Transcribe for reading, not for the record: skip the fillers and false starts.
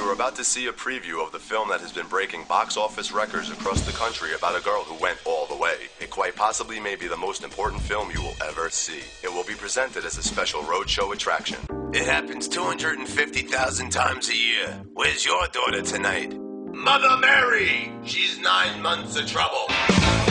You're about to see a preview of the film that has been breaking box office records across the country about a girl who went all the way. It quite possibly may be the most important film you will ever see. It will be presented as a special roadshow attraction. It happens 250,000 times a year. Where's your daughter tonight? Mother Mary! She's 9 months of trouble.